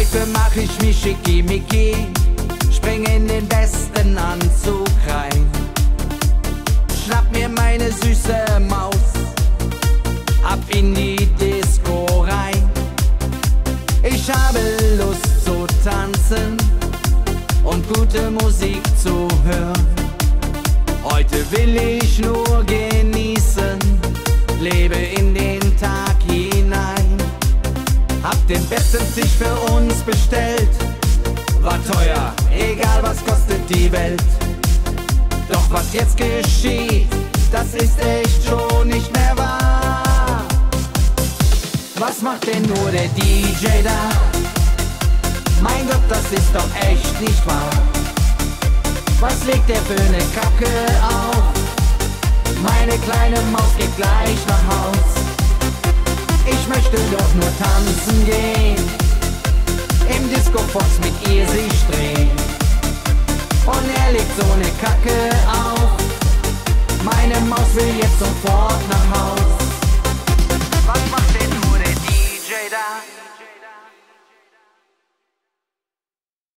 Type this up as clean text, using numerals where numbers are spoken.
Dafür mach ich mich schickimicki, spring in den besten Anzug rein, schnapp mir meine süße Maus, ab in die Disco rein. Ich habe Lust zu tanzen und gute Musik zu hören. Heute will ich nur genießen, lebe in den Tag hinein. Hab den besten Tisch für uns bestellt, war teuer, egal was kostet die Welt. Doch was jetzt geschieht, das ist echt schon nicht mehr wahr. Was macht denn nur der DJ da? Mein Gott, das ist doch echt nicht wahr. Was legt der für ne Kacke auf? Meine kleine Maus geht gleich nach Haus. Ich möchte doch nur tanzen gehen, im Disco-Fox mit ihr sich drehen. Und er legt so ne Kacke auf, meine Maus will jetzt sofort